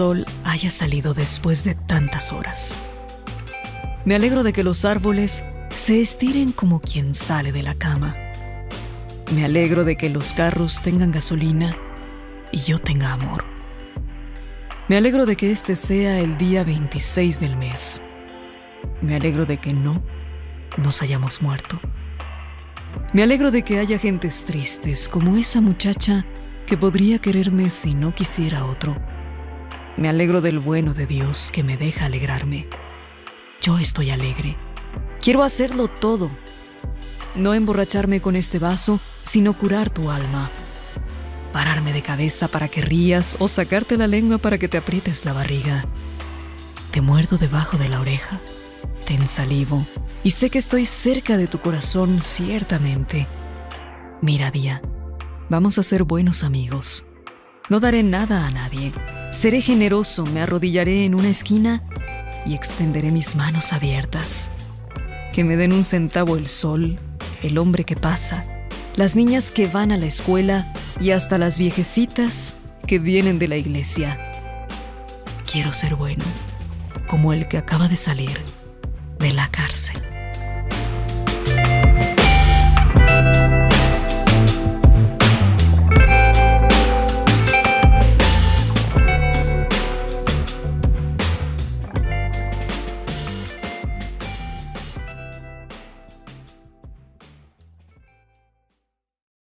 sol haya salido después de tantas horas. Me alegro de que los árboles se estiren como quien sale de la cama. Me alegro de que los carros tengan gasolina y yo tenga amor. Me alegro de que este sea el día 26 del mes. Me alegro de que no nos hayamos muerto. Me alegro de que haya gentes tristes como esa muchacha que podría quererme si no quisiera otro. Me alegro del bueno de Dios que me deja alegrarme. Yo estoy alegre. Quiero hacerlo todo. No emborracharme con este vaso, sino curar tu alma. Pararme de cabeza para que rías o sacarte la lengua para que te aprietes la barriga. Te muerdo debajo de la oreja, te ensalivo y sé que estoy cerca de tu corazón ciertamente. Mira, Día, vamos a ser buenos amigos. No daré nada a nadie. Seré generoso, me arrodillaré en una esquina y extenderé mis manos abiertas. Que me den un centavo el sol, el hombre que pasa, las niñas que van a la escuela y hasta las viejecitas que vienen de la iglesia. Quiero ser bueno, como el que acaba de salir de la cárcel.